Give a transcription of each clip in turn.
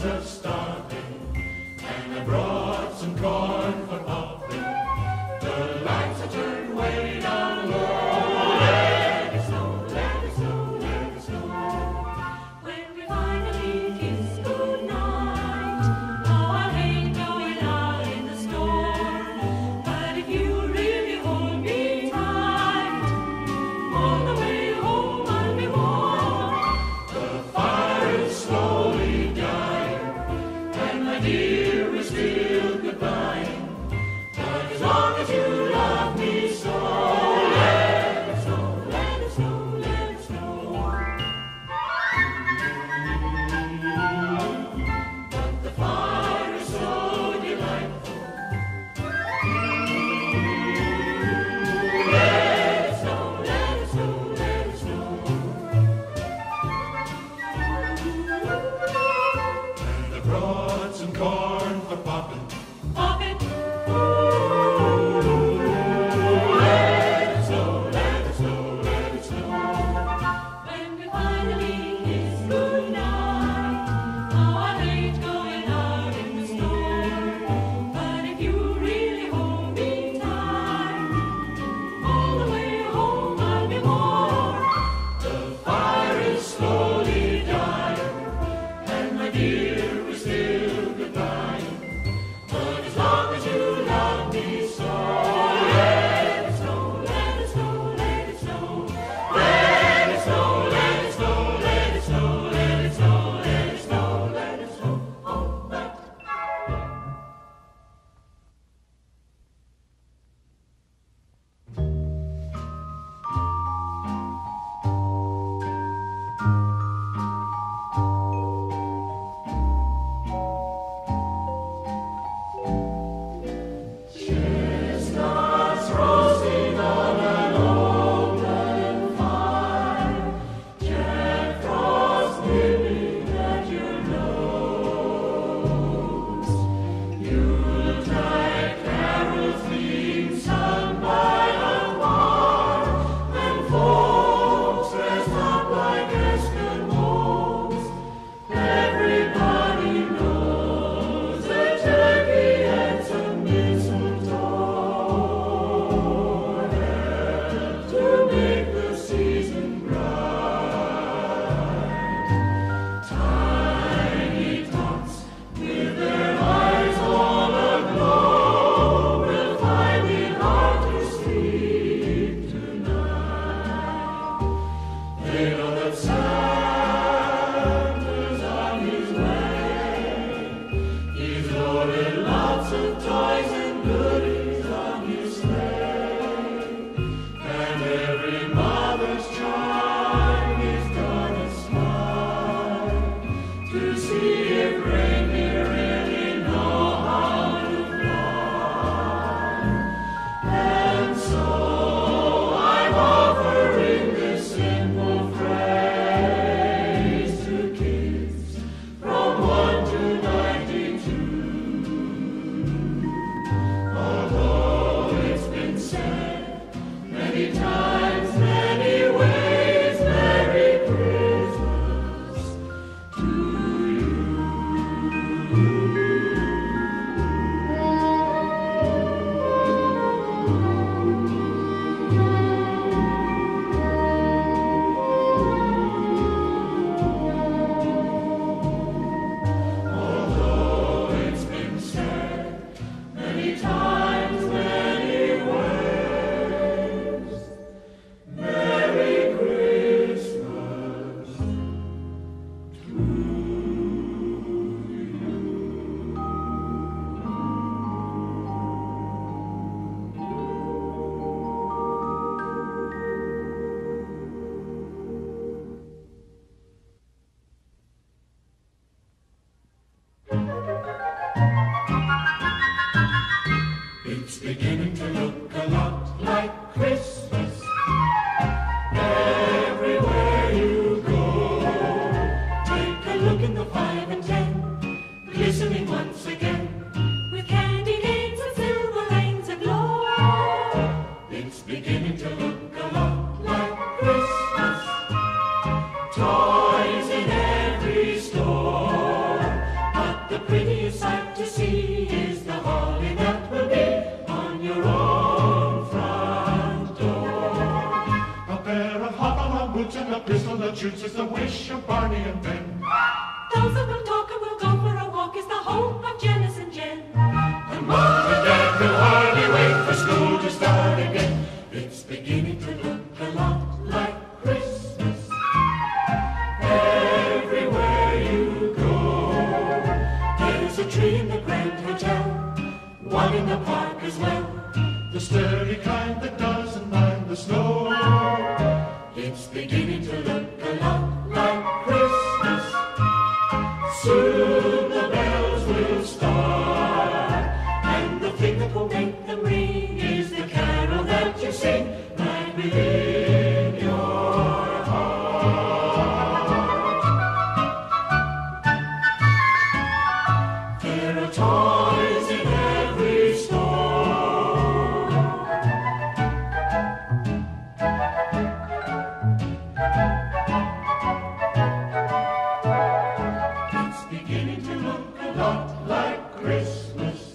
are starving, and I brought some corn for popping. The lights are turned way down low. Let it snow, let it snow, let it snow. When we finally kiss goodnight, oh, I hate going out in the storm. But if you really hold me tight, all the way home I'll be warm. The fire is slowly dying, and my dear is still goodbye. But as long as you love me so, let it snow, let it snow, let it snow. But the fire is so delightful. Let it snow, let it snow, let it snow. And I brought some corn for popping. Pop it, Let it snow, let it snow, let it snow. when we finally kiss goodnight, oh, I hate going out in the storm. But if you really hold me tight, all the way home I'll be warm. The fire is slowly dying, and my dear is still goodbye. But as long as you love me so, let it snow, let it snow, let it snow. Let it snow, let it snow, let it snow, let it snow, let it snow, let it snow. Oh, let chestnuts roasting on an open fire, Jack Frost nipping at your nose. Yuletide carols being sung by a choir, and folks dressed up like Eskimos. Everybody knows a turkey and some mistletoe help to make the season bright. Tiny tots with their eyes all aglow will find it hard to sleep tonight. They know that Santa's on his way. He's loaded lots of toys and goodies on his sleigh. And every mother's child is gonna smile to see if reindeer really know how to fly. And so I'm offering this simple phrase to kids from 1 to 92. Although it's been said many times, many ways, Merry Christmas to you. Although it's been said many times, many ways, Merry Christmas to you. It's beginning to look a lot like Christmas everywhere you go. Take a look in the 5 and 10, glistening once again. With candy canes and silver lanes aglow. It's beginning to look a lot like Christmas. Toys in every store, a the prettiest sight to see is the holly that will be on your own front door. A pair of hop-along boots and a pistol that shoots is the wish of Barney and Ben. Those that will talk and will go for a walk is the hope of Janice and Jen. And Mom and Dad can hardly wait for school to start again. It's beginning to look a lot like Christmas everywhere you go. There's a tree in the Grand Hotel, one in the park as well, the sturdy kind that doesn't mind the snow. It's beginning to look a lot like Christmas. Soon the bells will start, and the thing that will make them ring is the carol that you sing right within your heart. There are toys in every store. It's beginning to look a lot like Christmas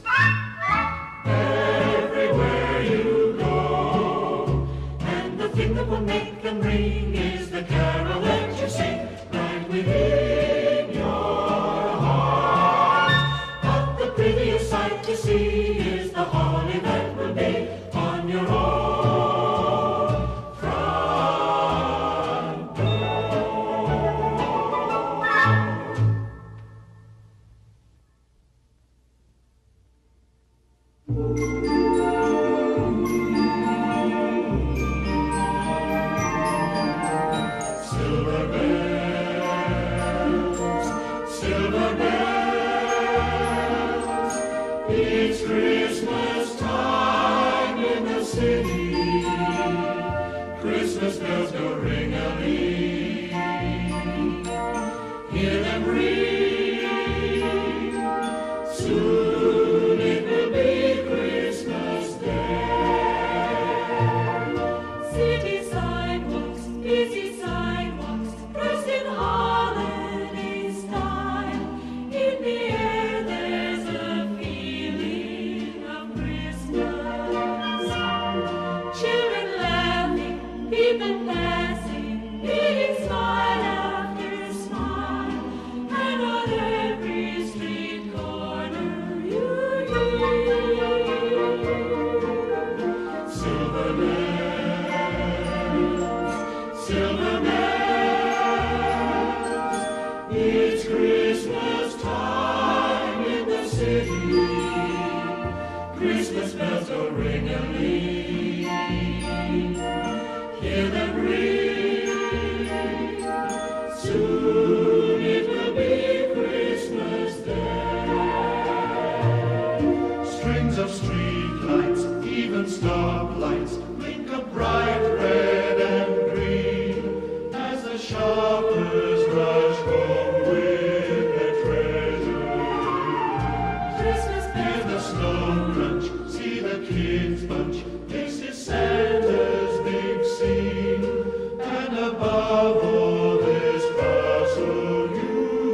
everywhere you go. And the thing that will make them ring is the carol that you sing right within your heart. But the prettiest sight to see is the holly that will be on your own front door. Silver bells, it's Christmas time in the city. Christmas bells go ring-a-ling, hear them ring. Soon it will be Christmas Day. City sidewalks, busy sidewalks, dressed in holiday style. In the air there's a feeling of Christmas. Children laughing, people passing, meeting smile after smile. And on every street corner you hear Silver bells, it's Christmas time in the city. Christmas bells go ring-a-ling, hear them ring. Soon it will be Christmas Day. Strings of street lights, even stoplights, blink a bright red and green as the shoppers rush home with their treasures. Christmas Hear the snow crunch, see the kids bunch. This is Santa's big scene, and above all this bustle you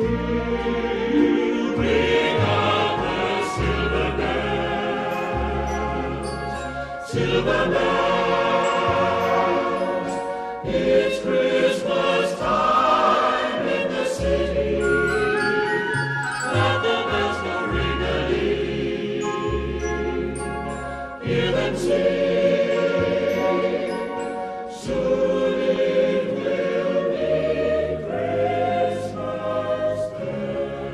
hear ring out the silver bells. Silver bells, it's Christmas time in the city. Let the bells go ring-a-ling, hear them sing. Soon it will be Christmas Day.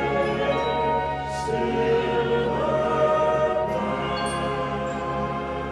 Silver bells.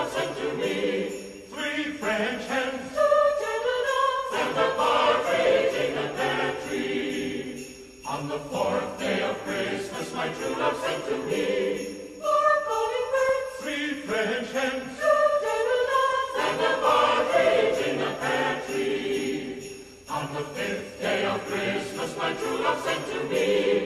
love sent to me. 3 French hens, 2 turtle doves, and a partridge in a pear tree. On the 4th day of Christmas, my true love sent to me. 4 calling birds, 3 French hens, 2 turtle doves, and a partridge in a pear tree. On the 5th day of Christmas, my true love sent to me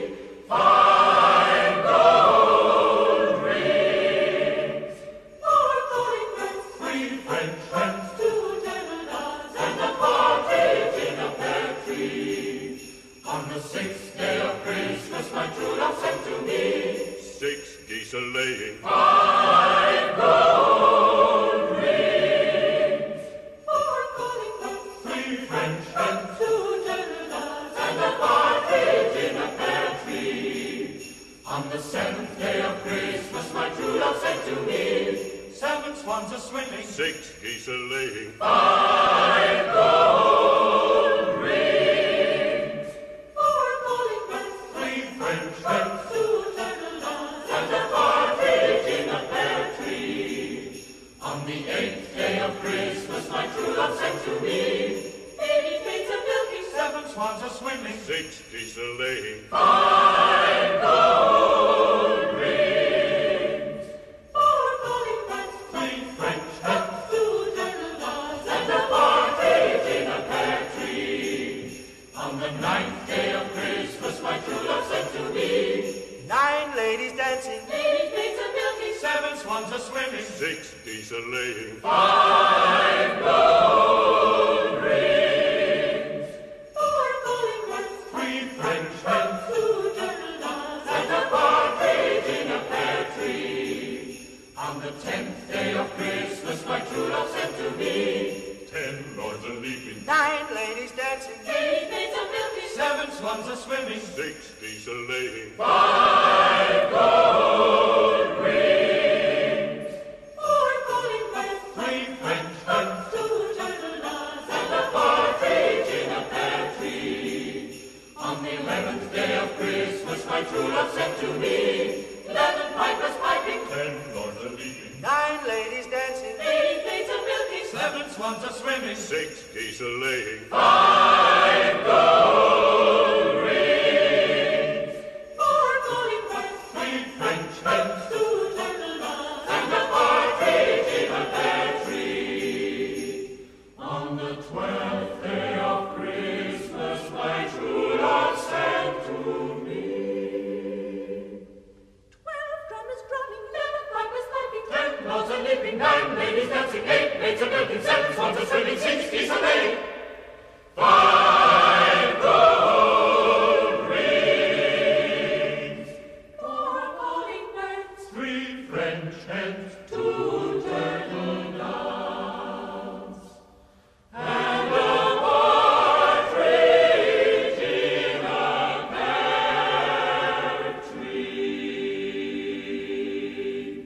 5 gold rings. 4 calling birds, 3 French hens, 2 turtle doves, and a partridge in a pear tree. On the 6th day of Christmas, my true love sent to me 6 geese a laying, 5 gold rings. 4 calling birds, 3 French hens, 2 turtle doves, and a partridge in a pear tree. On the 7th day of Christmas, my true love sent to me 7 swans a swimming, 6 geese a laying, 5 gold rings. 4 calling birds, 3 French hens, 2 turtle doves, and a partridge in a pear tree. On the 8th day of Christmas, my true love sent to me 80 plates of milking, 7 swans a swimming, 6 geese a laying, 5 gold rings. 4 calling birds, 3 French hens, 2 turtle doves, and a partridge in a pear tree. On the 9th day of Christmas, my true love sent to me 9 ladies dancing, 80 plates of milking, 7 swans a swimming, 6 geese a laying, 5 gold rings. 4 calling birds, 3 French hens, 2 turtle doves, and a partridge in a pear tree. On the 10th day of Christmas, my true love sent to me 10 lords a leaping, 9 ladies dancing, 80 plates of milking, 7 swans a swimming, 6 geese a laying, 5 gold rings. 4 calling birds, 3 French hens, 2 turtle doves, and a partridge in a pear tree. On the 11th day of Christmas, my true love sent to me 11 pipers piping, 10 lords a leaping, 9 ladies dancing, 80 plates of milking, 7 swans a swimming, 6 geese a laying, 5 gold rings. 4 calling birds, 3 French hens, 2 turtle doves, and a partridge in a pear tree. On the 12th day of Christmas, my true love sent to me 12 drummers drumming, 11 pipers piping, 10 lords a leaping, 9 ladies dancing, 8 maids a milking, 7 swans a swimming, 6 geese a laying, 5 gold rings. 4 calling birds, 3 French hens, 2 turtle doves, and a partridge in a pear tree.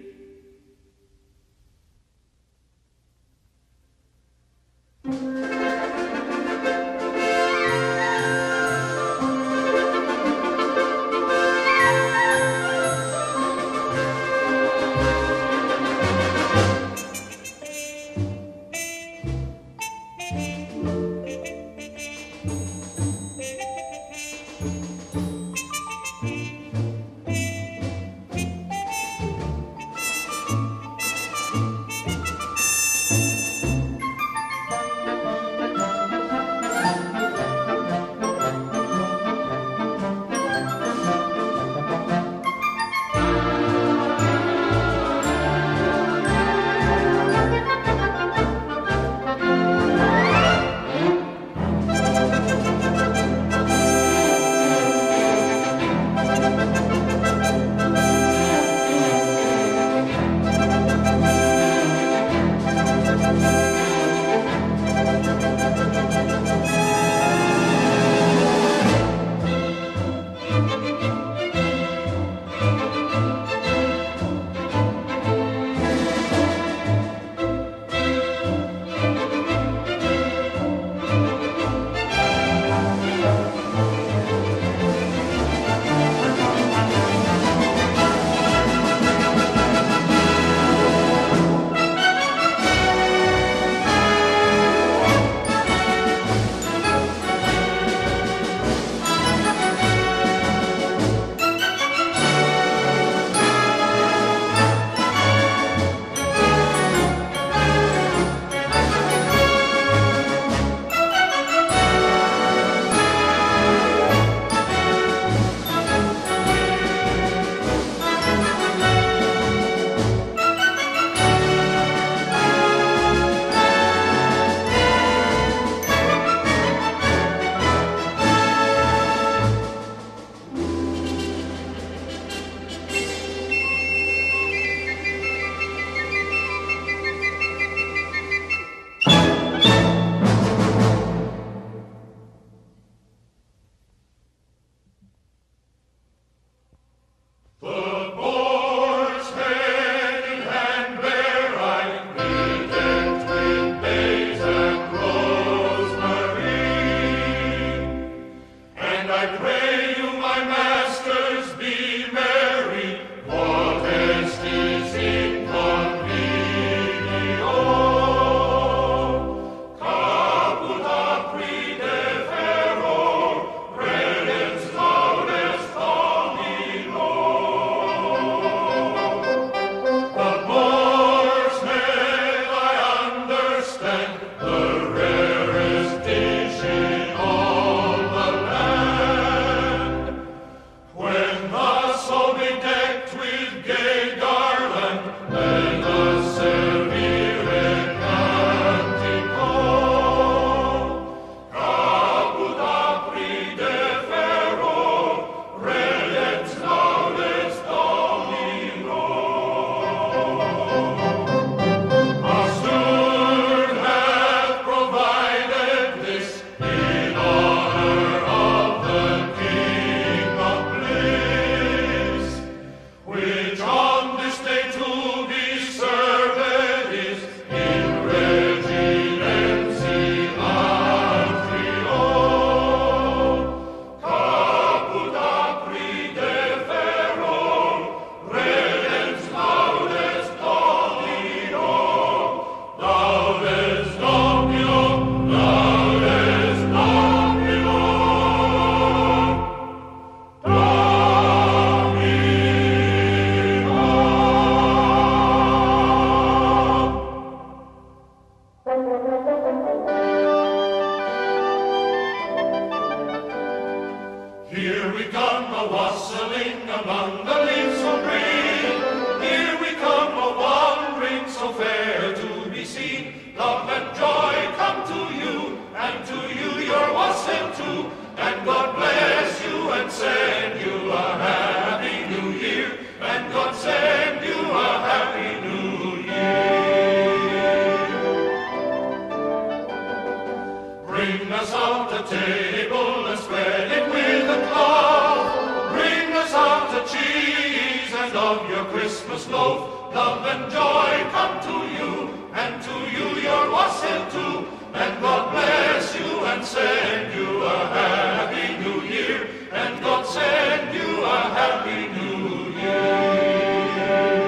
Christmas loaf. Love and joy come to you, and to you your wassail too. And God bless you and send you a happy new year. And God send you a happy new year.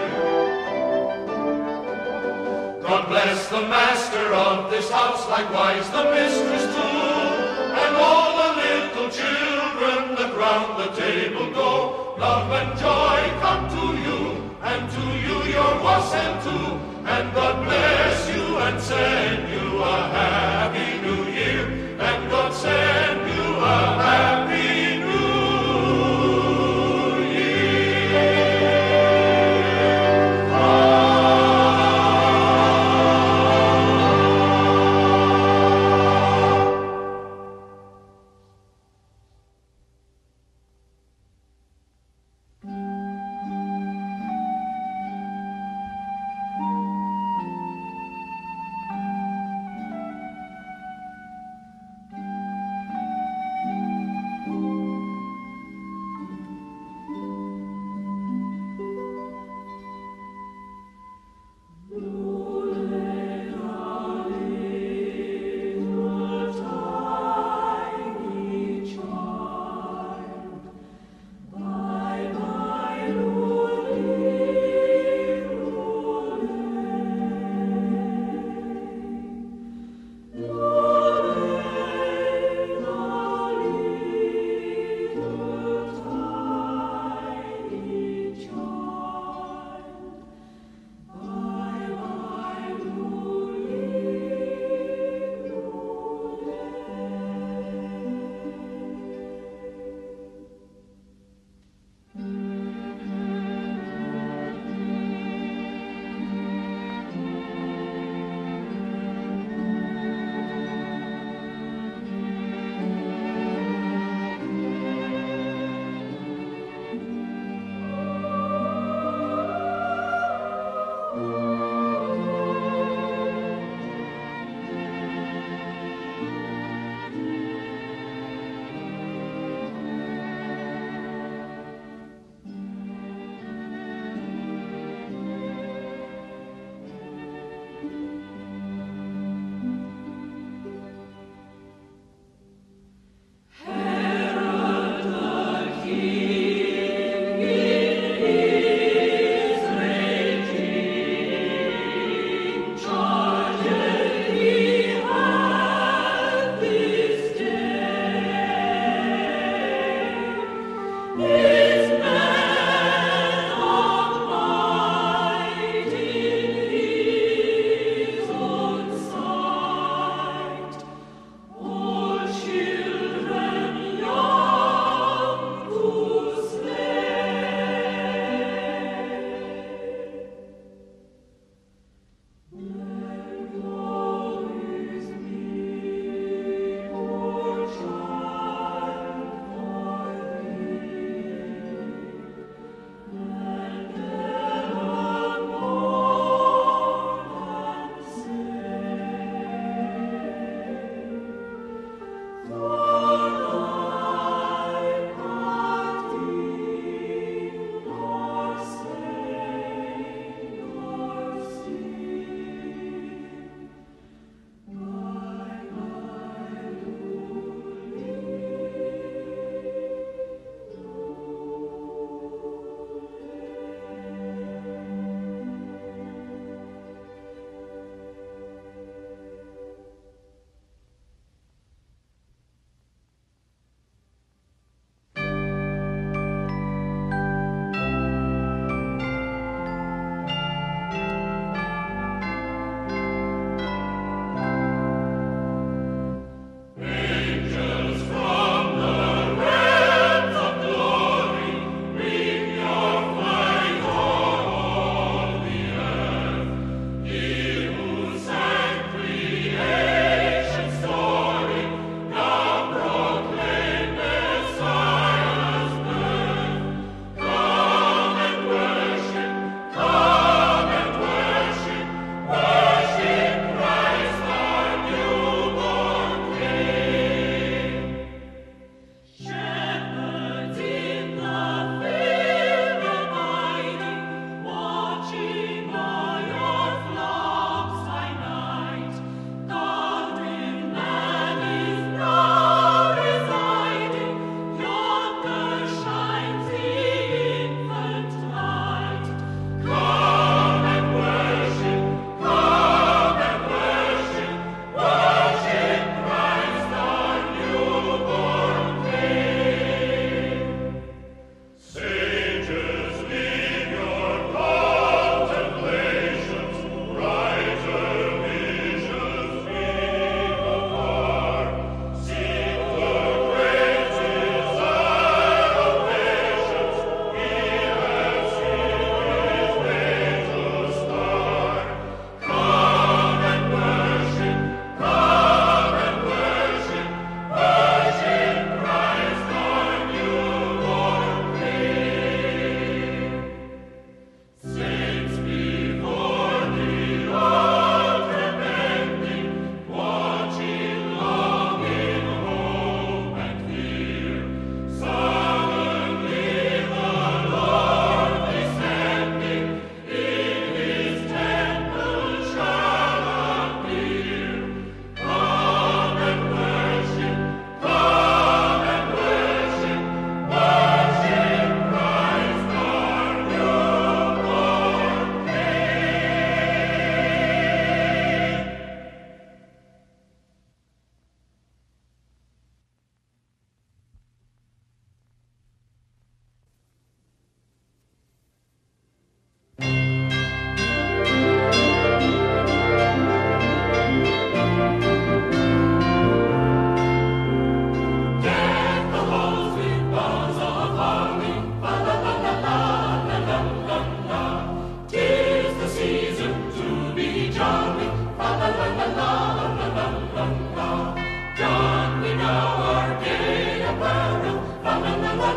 God bless the master of this house, likewise the mistress too, and all the little children that round the table go. Love and joy come to you, and to you your wassail too. And God bless you and send you a happy new year. And God send you a happy new year.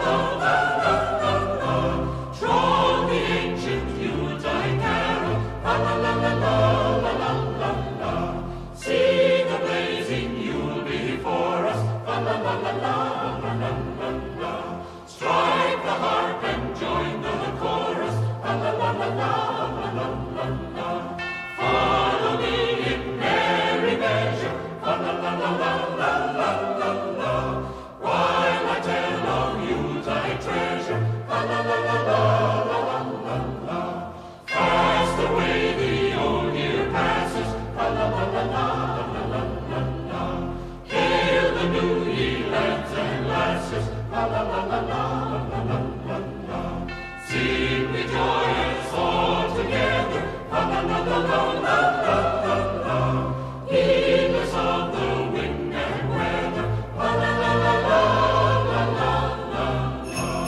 Strong the ancient Yuletide carol, la la la la la la la la la. See the blazing Yule before us, la la la la la la la la la. Strike the harp and join the chorus, la la la la la la la la la. Follow me in merry measure, la la la la la la la la. While I tell of Yuletide treasure, la la la la la la la la. Fast away the old year passes, la la la la la la la la. Hail the new ye lads and lasses, la la la la la la la la. Sing with joy and all together, la la la la la la la la. Heedless of the wind and weather, la la la la la la la la.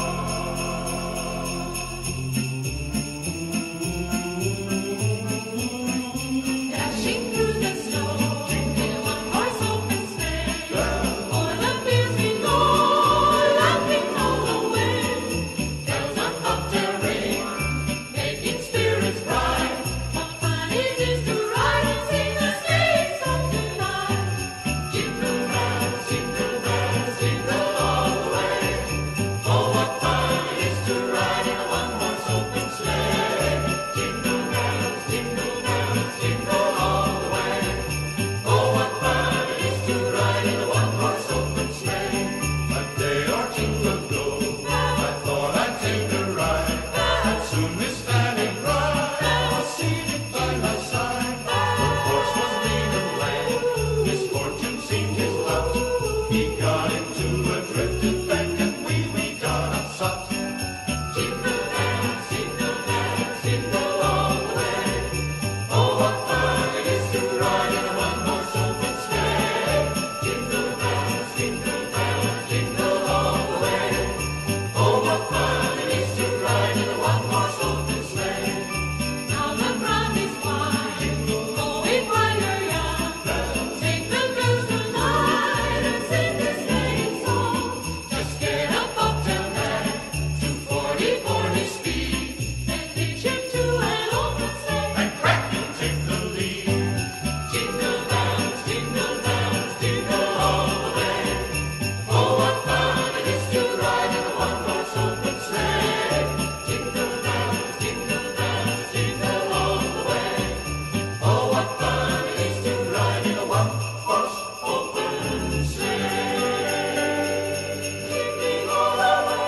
Dashing through the snow in a one-horse open sleigh, o'er the fields we go, laughing all the way. Bells on bobtail ring, making spirits bright. What fun it is to ride and sing a sleighing song tonight! Jingle bells, jingle all the way. Oh, what fun it is to ride in a one-horse open sleigh! Jingle bells, jingle all the way. Oh, what fun it is to ride in a one-horse open sleigh! A day or two ago, I thought I'd take a ride. I'd soon be standing right, I was seated by my side. The horse was lean and lame, misfortune seemed his lot. He got into a drifted bank and we got upset. Jingle bells, jingle all the way. Oh, what fun it is to ride in a one-horse open sleigh! Jingle bells, jingle all the way. Oh, what fun it is to ride in a one-horse open sleigh! Now the ground is wide, going while you're young. Take the girls tonight and sing this sleighing song. Just get a bobtail nag, 240 speed, then hitch him to an open sleigh. And crack, you take the lead. Jingle bells, jingle all the way. Oh, what fun it is to ride in a one-horse open sleigh! Jingle bells, jingle all the way. Oh, what fun it is to ride in a one-horse open sleigh! Jingling all the way.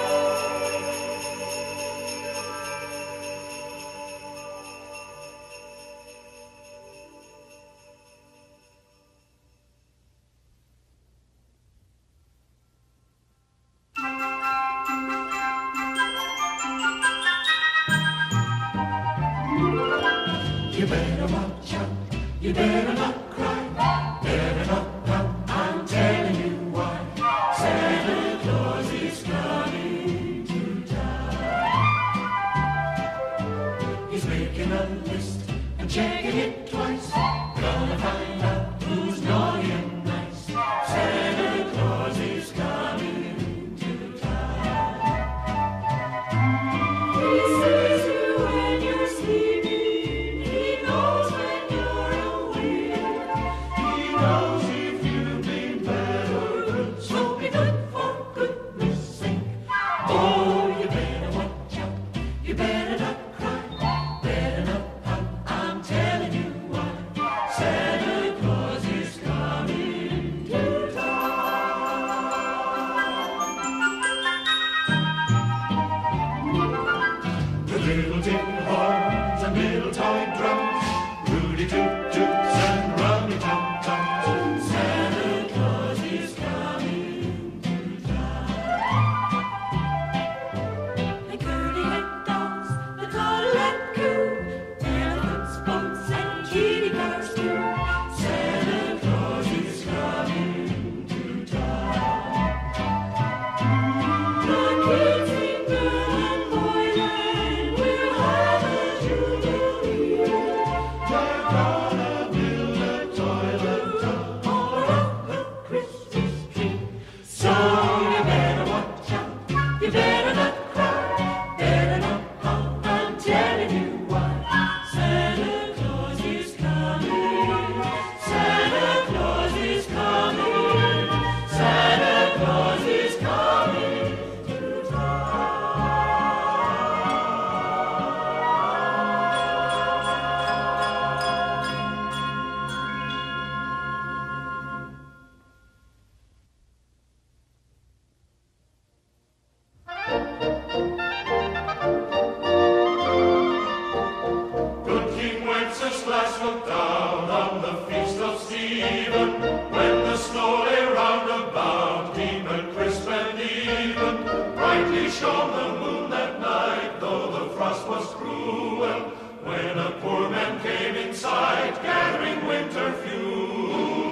You better watch out, you better not cry, better not pout, I'm telling you why. Santa Claus is coming to town. He's making a list and checking it twice, gonna find out who's naughty and nice. Santa Claus is coming to town. He sees you when you're sleeping. He knows when you're awake. He knows if you've been bad or good, so be good for goodness sake. Oh, you better watch out, you better not cry, better not pout, I'm telling you why. Santa Claus last looked down on the feast of Stephen, when the snow lay round about, deep and crisp and even, brightly shone the moon that night, though the frost was cruel, when a poor man came in sight, gathering winter fuel.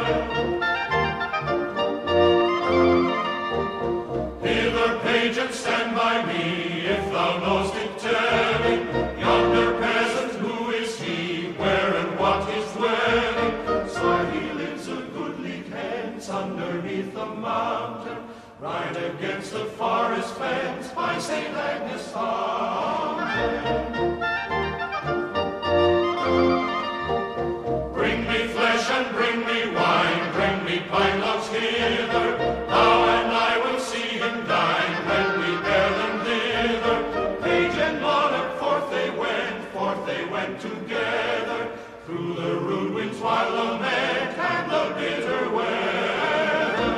Hither, page, and stand by me, if thou know'st it, telling, yonder peasant, who is he, where and what his dwelling? So he lives a goodly kent underneath the mountain, right against the forest fence by St. Agnes' fountain. Bring me flesh and bring me wine, bring me pine logs hither, thou and I will see him dine, when we bear them thither. Page and monarch, forth they went together, through the rude winds while lament and the bitter weather.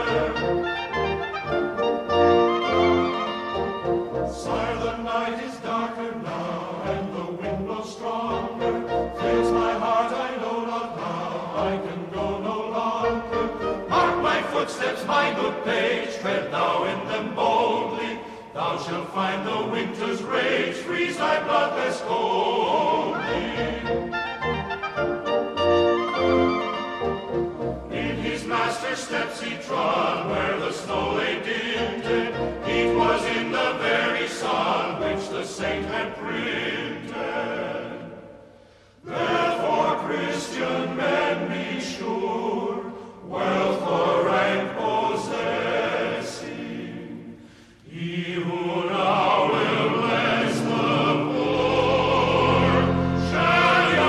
Sire, the night is darker now, and the wind blows stronger, fills my heart, I know not how, I can go no longer. Mark my footsteps, my good page, tread thou in them boldly, thou shalt find the winter's rage freeze thy blood less coldly. In his master's steps he trod, where the snow lay dinted, it was in the very sun which the saint had printed. Therefore, Christian men, be sure, wealth or rank possessing, he who now will bless the poor shall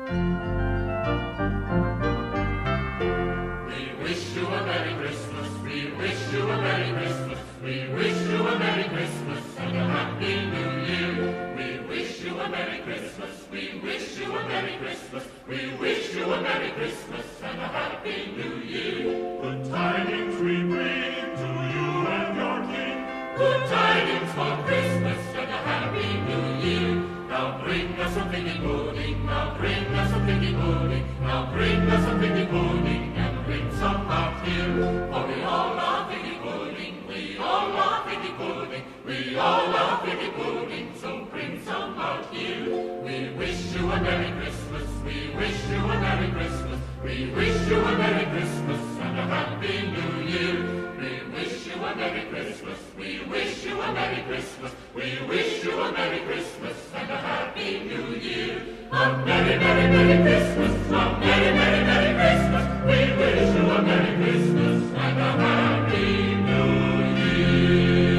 We wish you a Merry Christmas. We wish you a Merry Christmas. We wish you a Merry Christmas and a Happy New Year. We wish you a Merry Christmas. We wish you a Merry Christmas. We wish you a Merry Christmas and a Happy New Year. Good tidings we bring to you and your King. Good tidings for Christmas and a Happy New Year. Now bring us a figgy pudding. Now bring us a figgy pudding. Now bring us a figgy pudding and bring some out here. For we all love figgy pudding. We all love figgy pudding. We all love figgy pudding. So bring some out here. We wish you a Merry Christmas. We wish you a Merry Christmas. We wish you a Merry Christmas and a Happy New Year. We wish you a Merry Christmas. We wish you a Merry Christmas. We wish you a Merry Christmas and a Happy New Year. A Merry, Merry, Merry Christmas. A Merry, Merry, Merry Christmas. We wish you a Merry Christmas and a Happy New Year.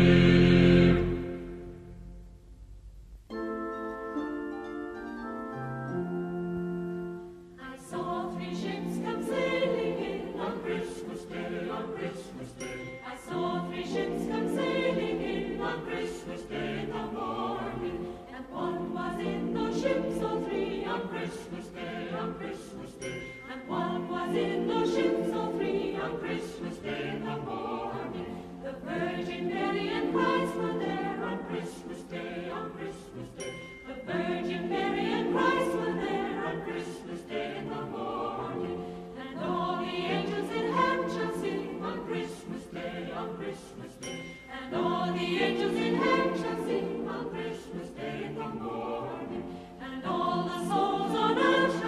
I saw 3 ships come sailing in on Christmas Day, on Christmas Day. I saw 3 ships come sailing in on Christmas Day in the morning, and one was in those ships, all 3 on Christmas Day, on Christmas Day, and one was in those ships, all 3 on Christmas Day in the morning. The Virgin Mary and Christ were there on Christmas Day, on Christmas Day. The Virgin Mary and Christ were there on Christmas Day in the morning, and all the angels in heaven shall sing on Christmas Day, on Christmas Day, and all the angels in heaven shall sing on Christmas Day in the morning, and all the souls on earth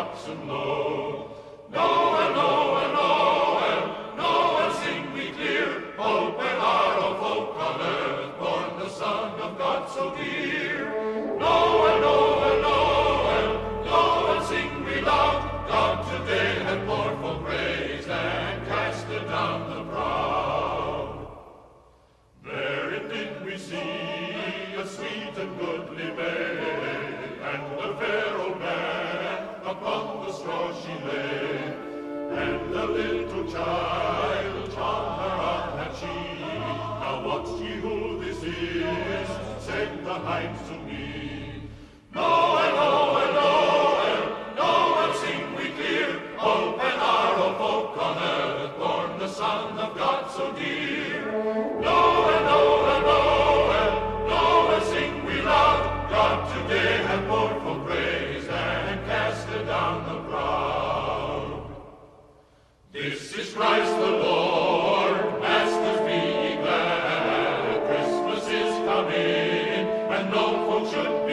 oxen low. Noel, Noel, Noel, Noel, sing we clear, hope and our folk on earth, born the Son of God so dear. Noel, Noel, Noel, Noel, sing we loud, God today hath poured for praise and casted down the proud. Therein did we see a sweet and goodly maid, and the fair old man upon the straw she lay, and the little child on her arm had she. Now wot ye who this is? Said the hinds to me. Noel, Noel, Noel, Noel, sing we clear, hope and our folk on earth, born the Son of God so dear. Noel, Noel, Noel, Noel, sing we loud, God today hath poured for praise and casted down the proud. This is Christ the Lord, masters be ye glad, Christmas is coming, and no folk should be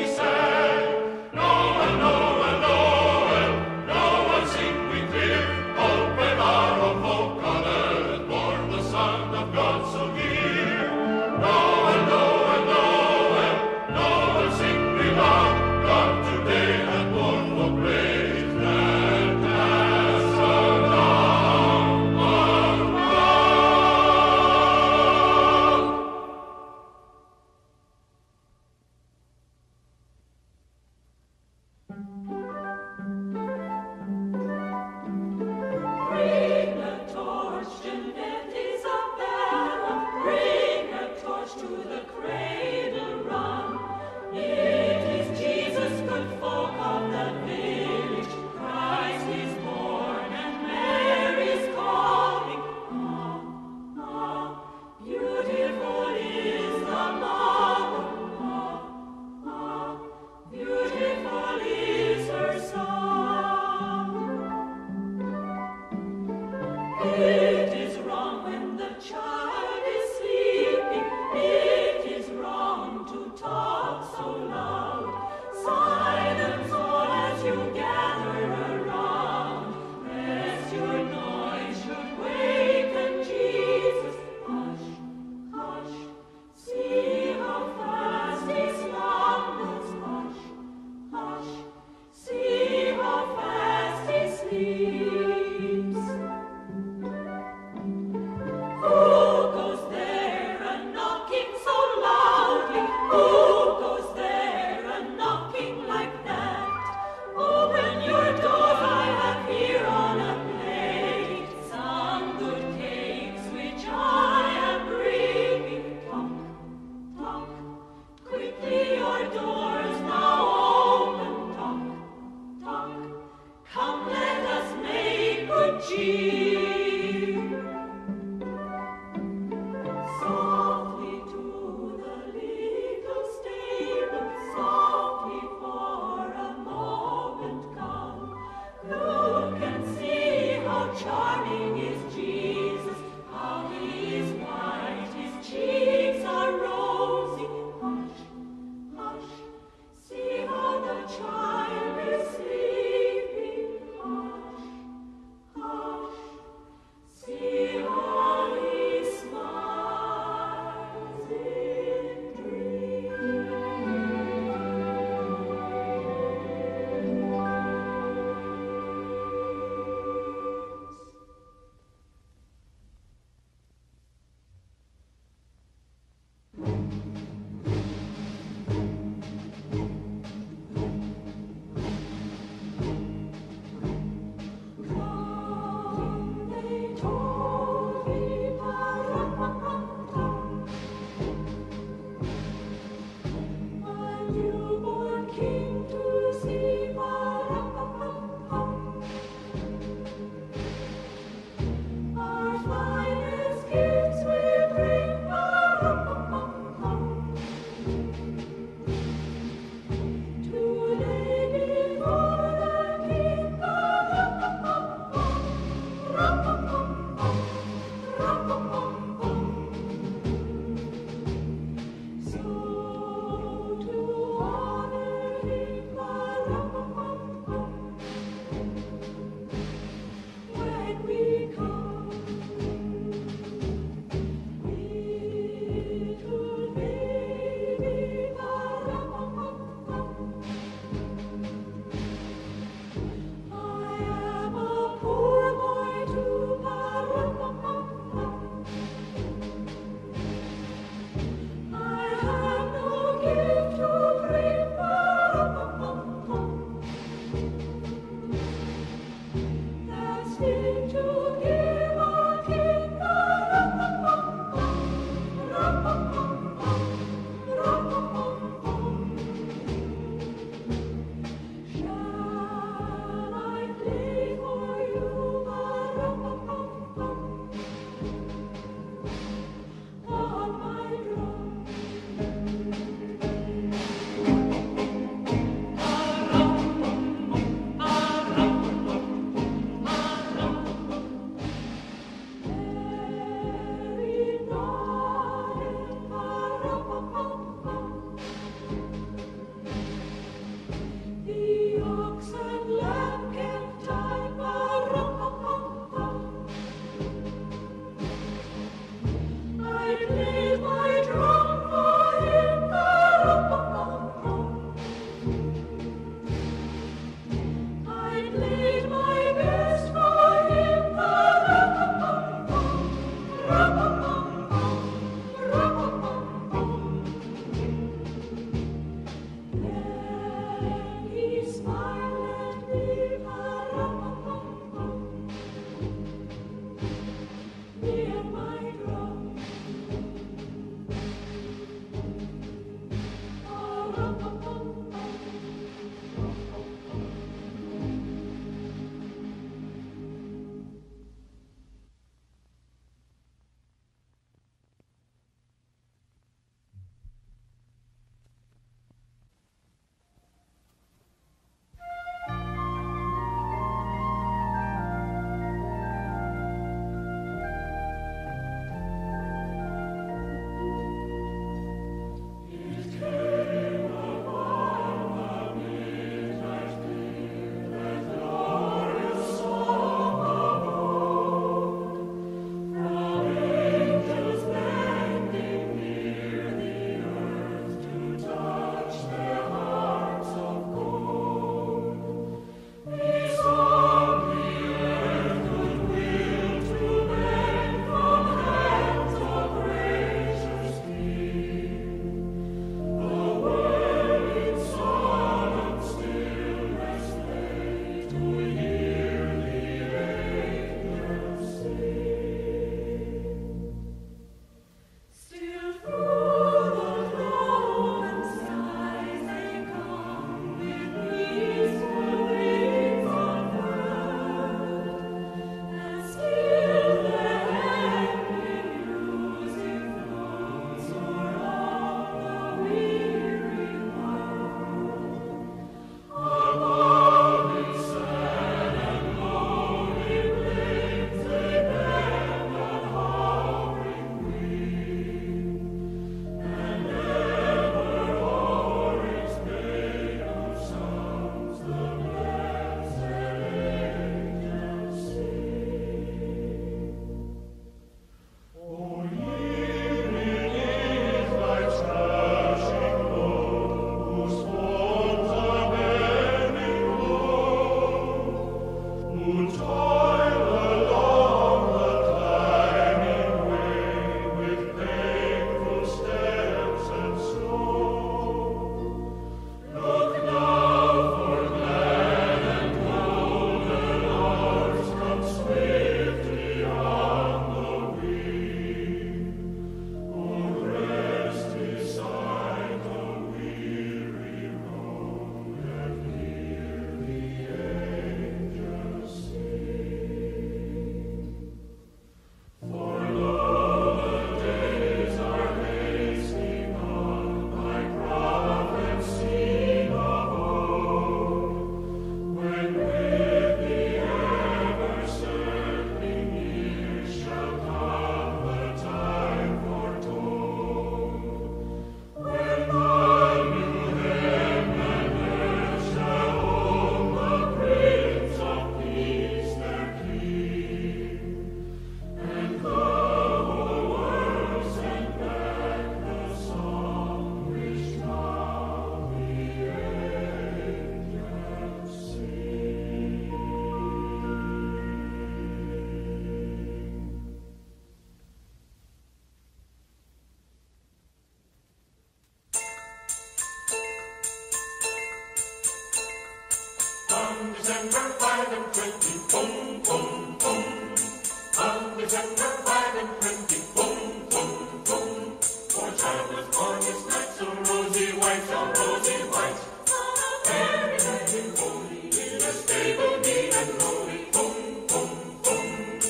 December 5 and 20, boom, boom, boom. On December 5 and 20, boom, boom, boom. For child was born this night, so rosy white, so rosy white. Very, very holy, in a stable neat and holy, boom, boom, boom.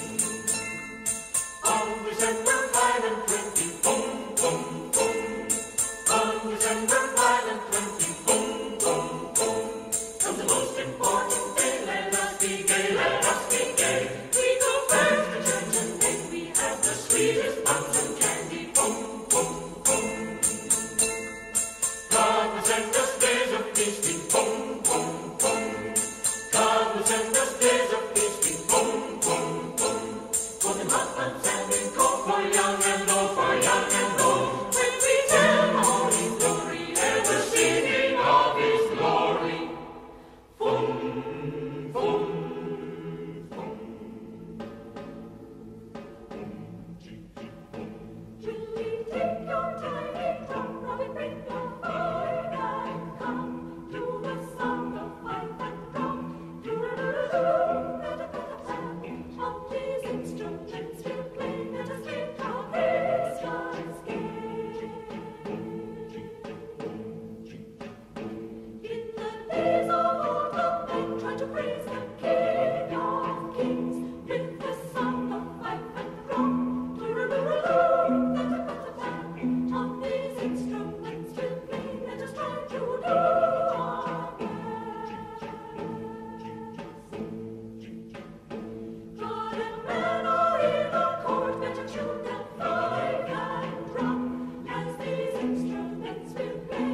On December 5 and 20, boom, boom, boom. On December 5 and 20, boom, boom, boom. Comes the most important day, let us be gay, let us be gay. We go first to church and then we have the sweetest buns and candy, boom, boom, boom. God will send us days of feasting, boom, boom, boom. God will send us days of feasting, boom, boom, boom. For the hot buns and we go for young and old, for young and old. When we tell all his glory, ever singing of his glory. Boom, boom, boom. Julie, take your tiny drum, Robin, bring your fine and come to the sound of pipe and drum. Do-do-do-do-do, on these instruments we'll play, let us make our Christmas gay. In the days of old, the men tried to praise the King of Kings with the sound of pipe and drum. On these instruments we'll play, let us try to do our best. God and man are in accord, better tune than fife and drum. As these instruments will play,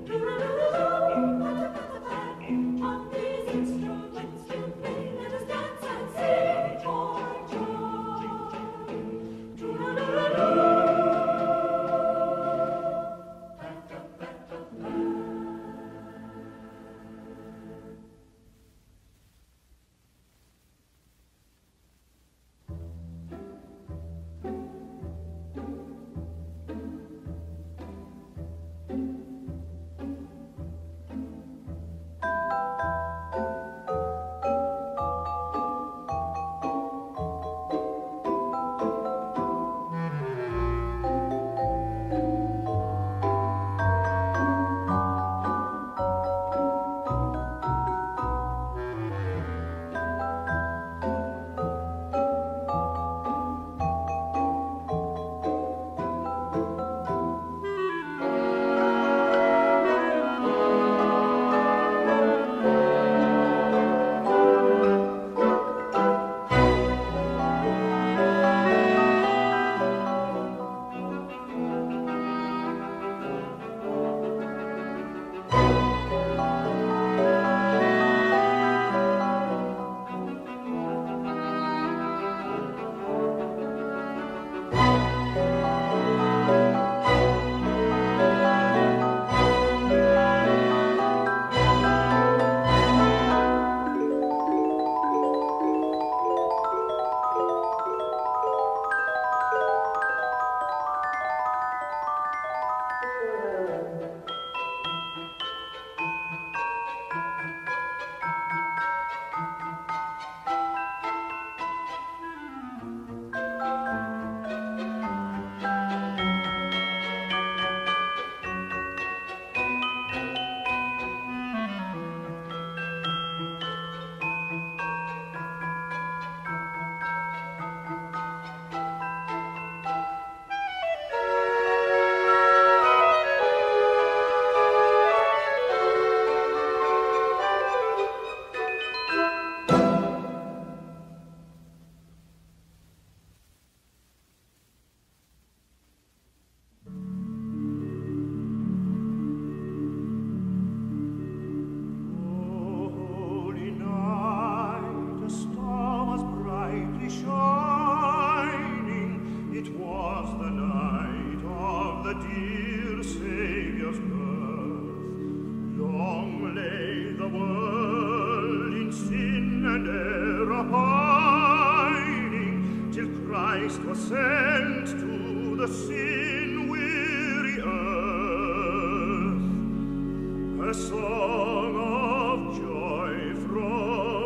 on these instruments we'll play, let us dance and sing for joy. sent to the sin-weary earth, a song of joy from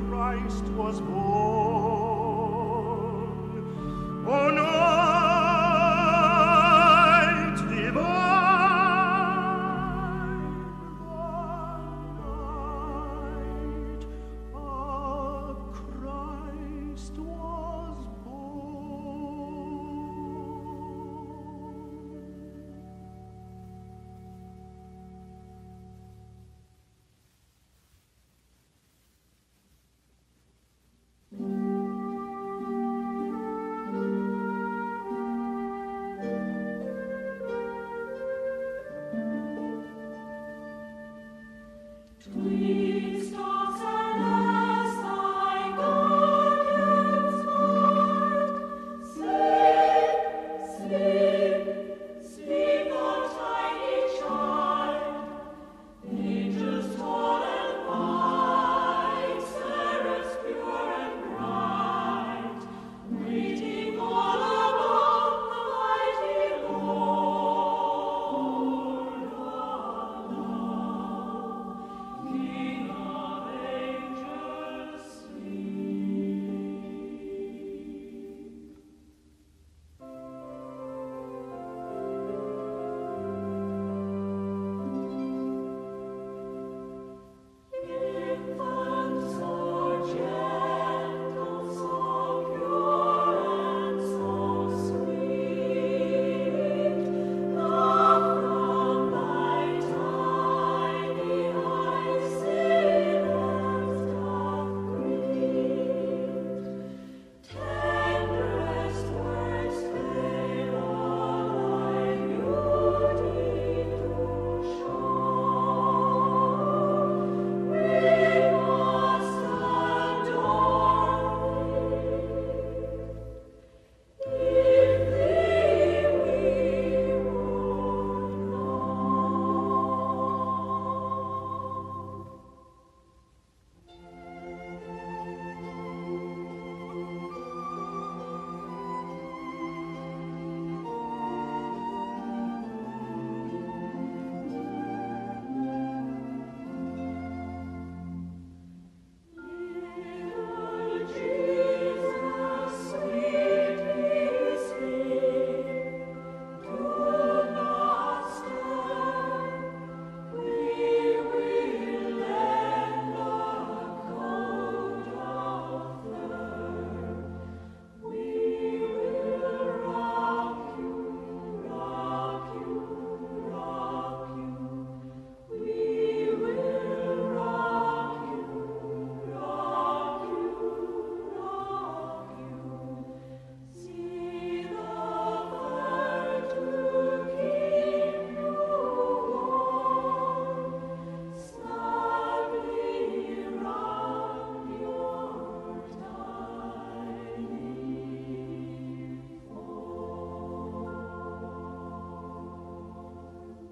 Christ was born. O night divine, the night of Christ was born. Twin stars and as thy garden's heart, sleep, sleep, thou tiny child. Angels tall and white, seraphs pure and bright, waiting all about the mighty Lord Allah, King of angels, infants so gentle, so pure and so sweet, love from thy tiny eyes sinners doth greet. Tenderest words they all thy beauty do show. We must adore thee, if thee we would know. Little Jesus, sweetly sleep, do not stir. We will lend a coat of fur. We will rock you, rock you, rock you. We will rock you, rock you, rock you. See the fur to keep you warm, snugly round your tiny form.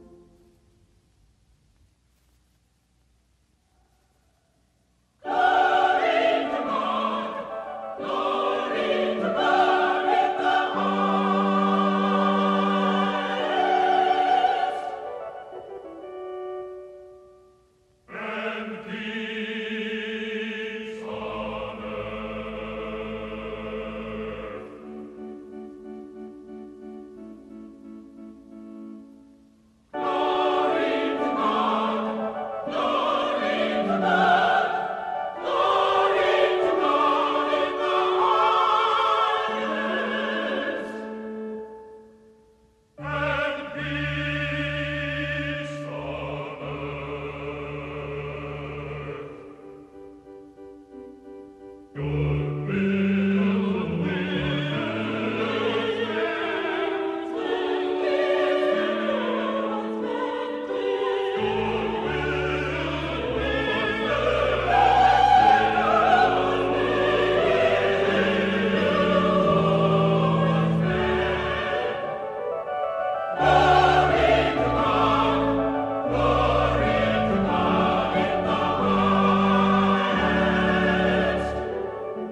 And peace on earth. Glory to God, glory to God, glory to God in the highest, and peace on earth. Glory to God in the highest,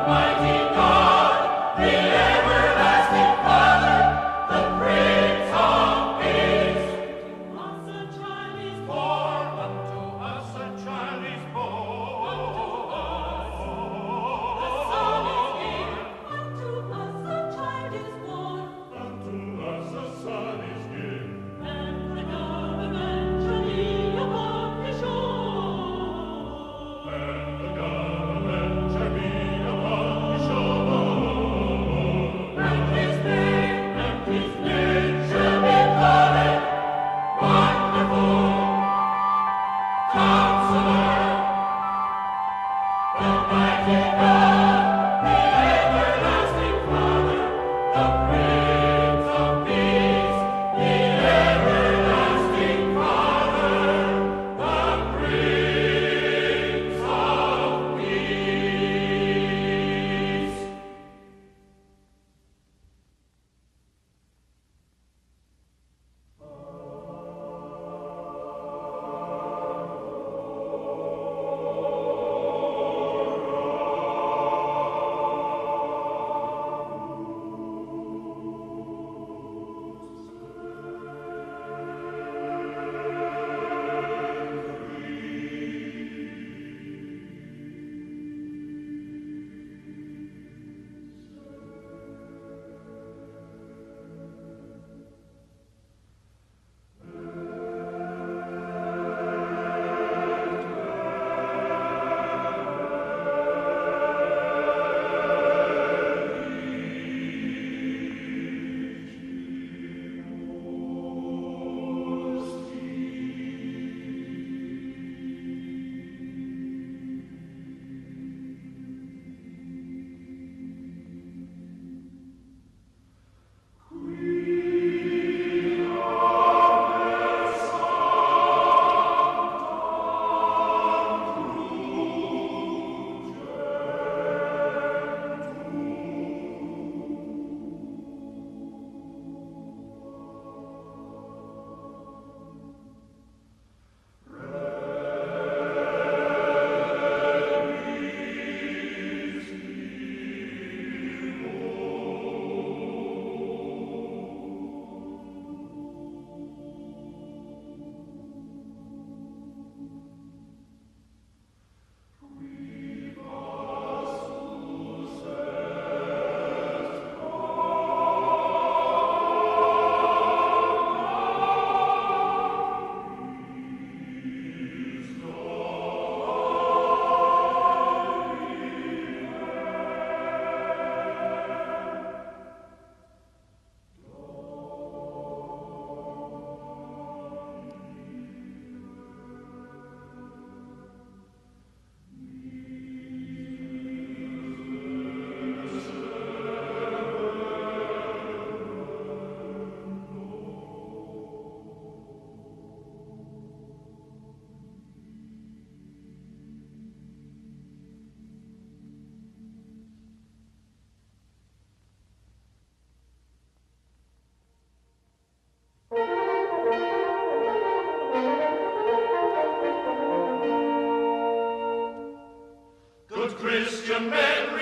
Christian men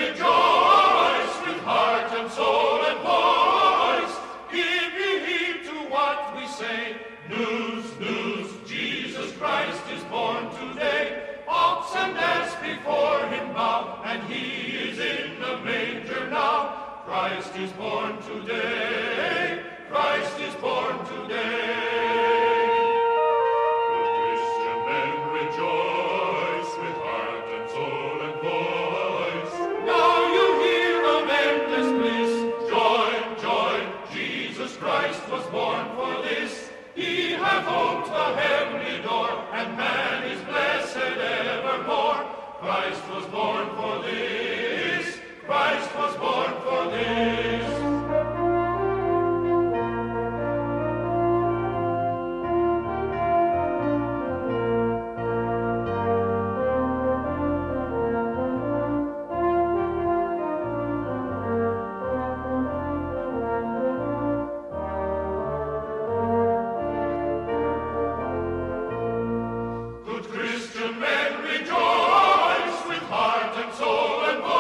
rejoice with heart and soul and voice. Give ye heed to what we say. News, news, Jesus Christ is born today. Ox and ass before him bow, and he is in the manger now. Christ is born today. Christ is born today. Oped the heavenly door, and man is blessed evermore. Christ was born for this. Christ was born for this. Christian men rejoice with heart and soul and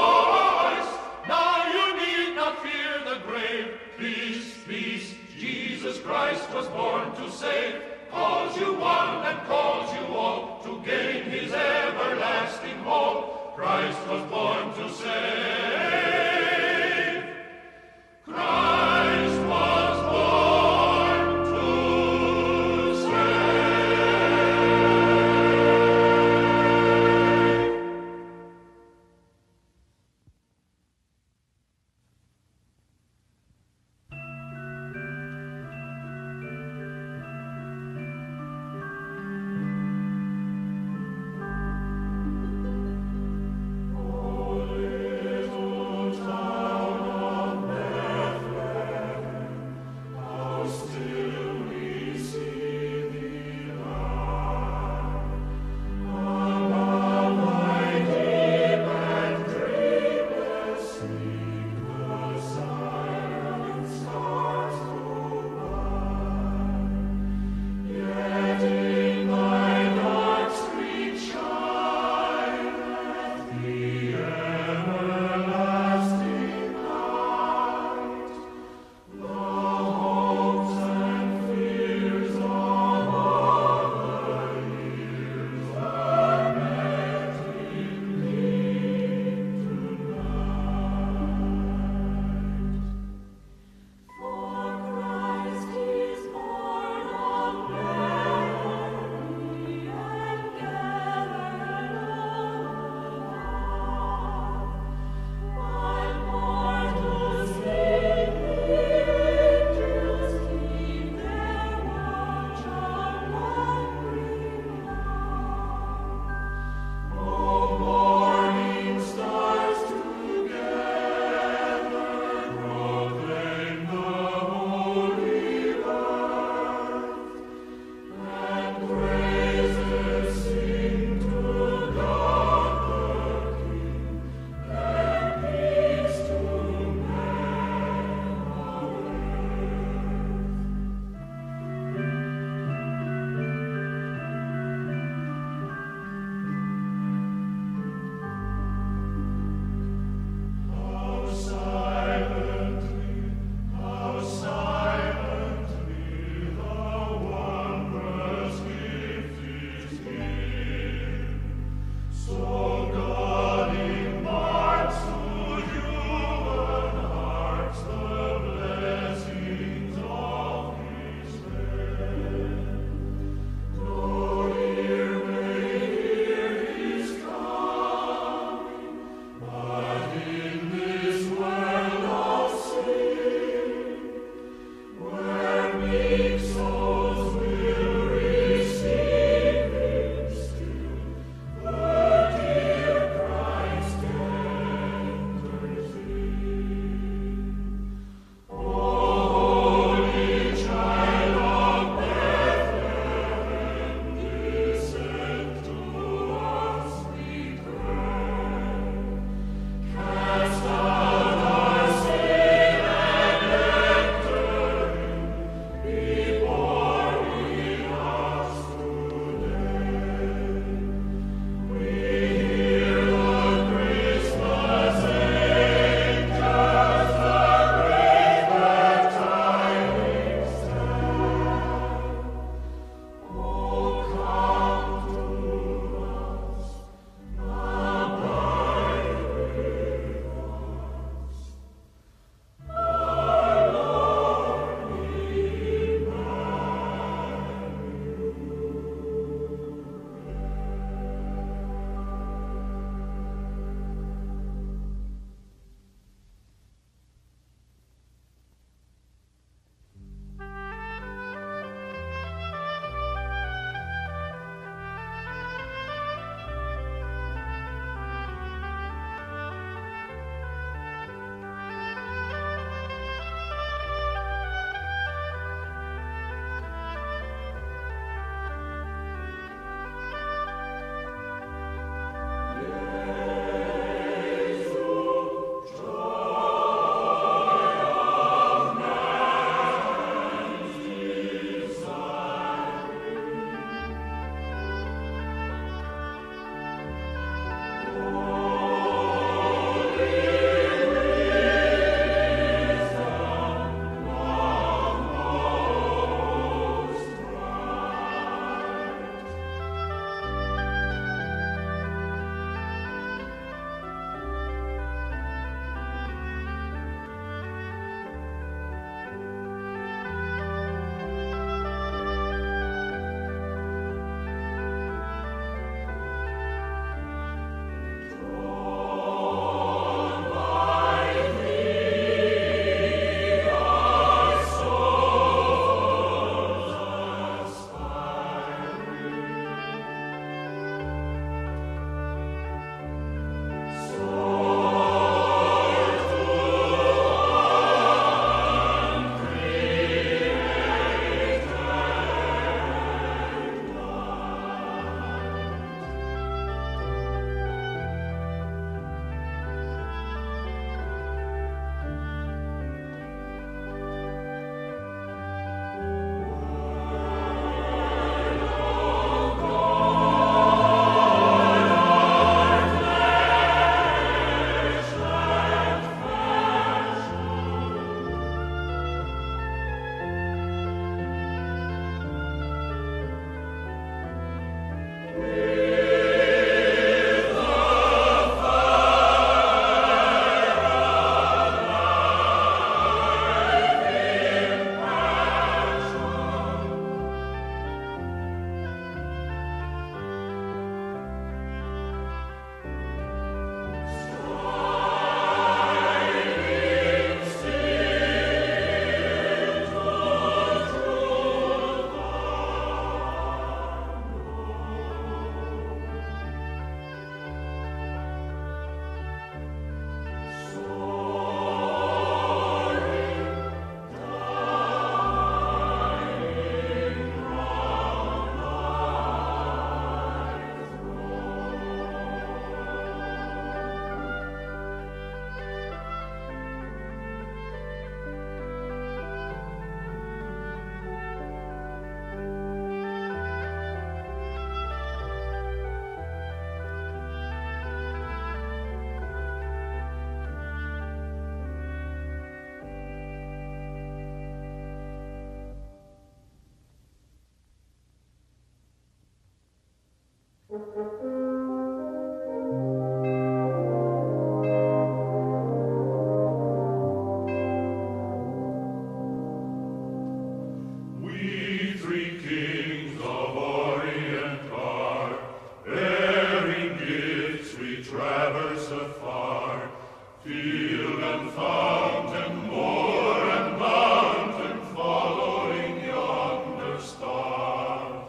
We three kings of Orient are, bearing gifts we traverse afar, field and fountain, moor and mountain, following yonder star.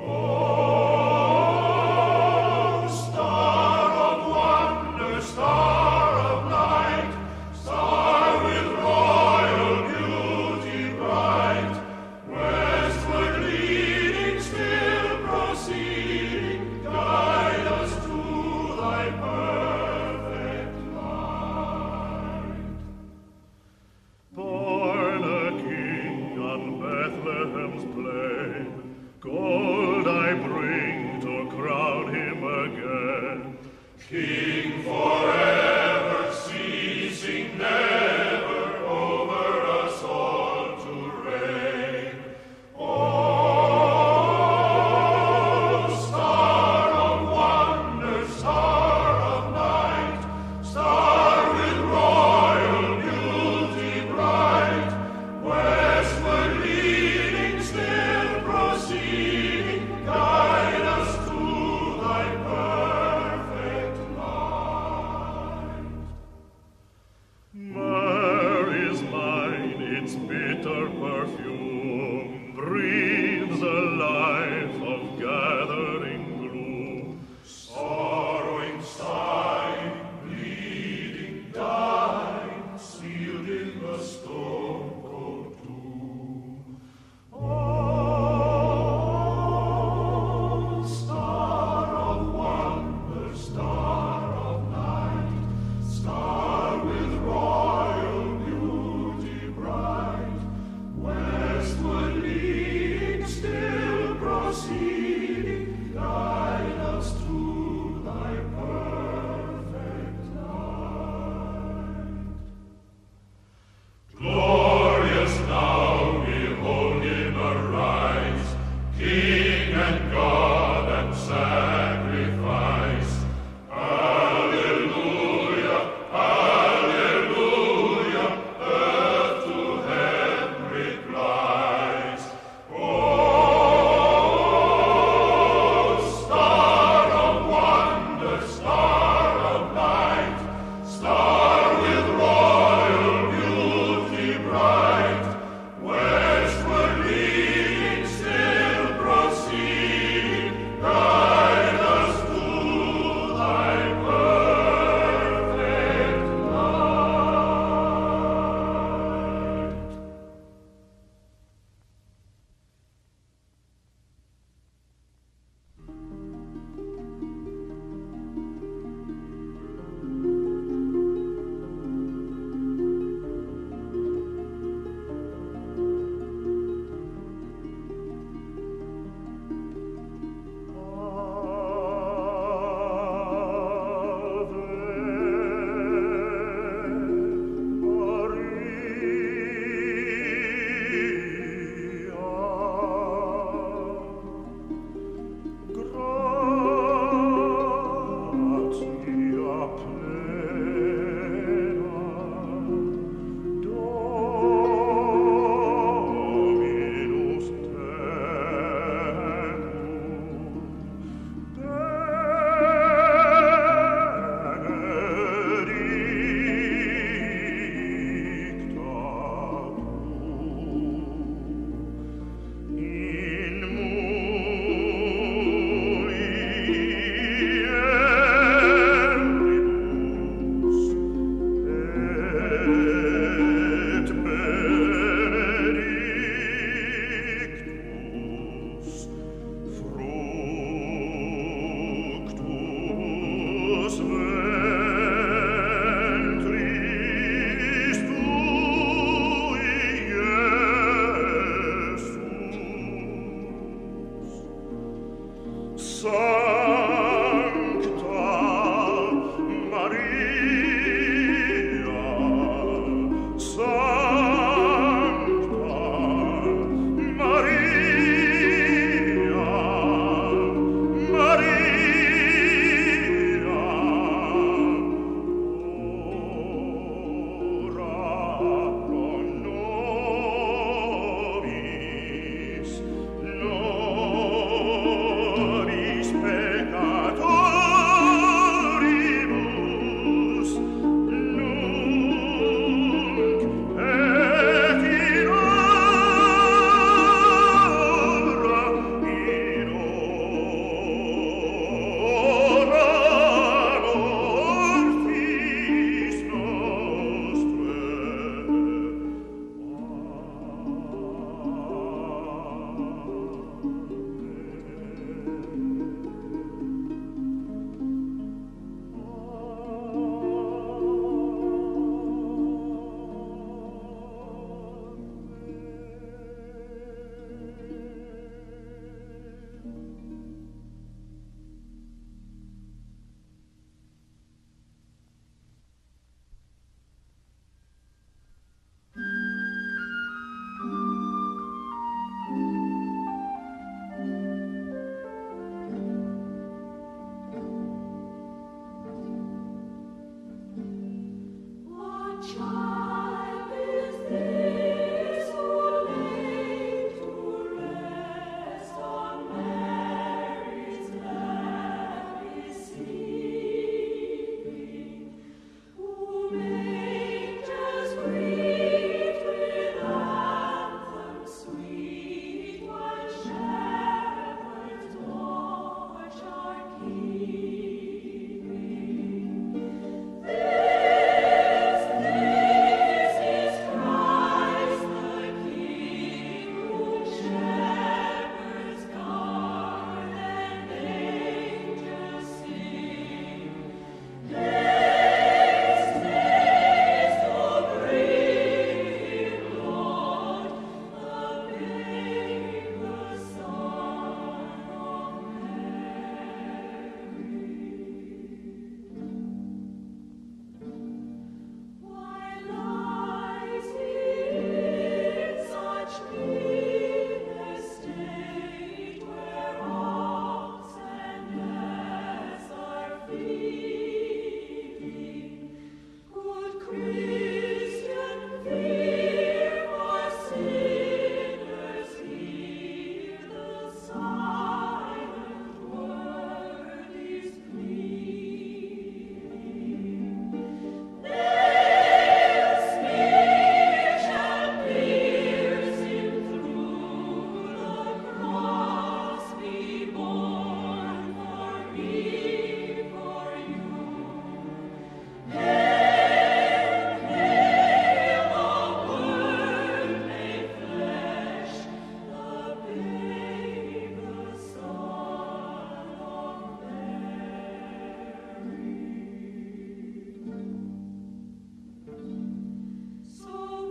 Oh, star of wonder, star of night, star with royal beauty bright, westward leading, still proceeding, guide us to thy perfect light.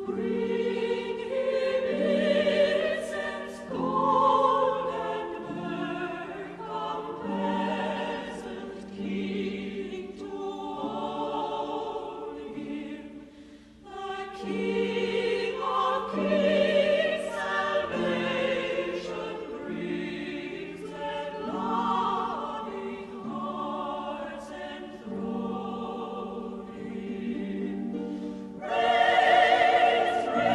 Praise,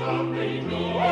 come they go.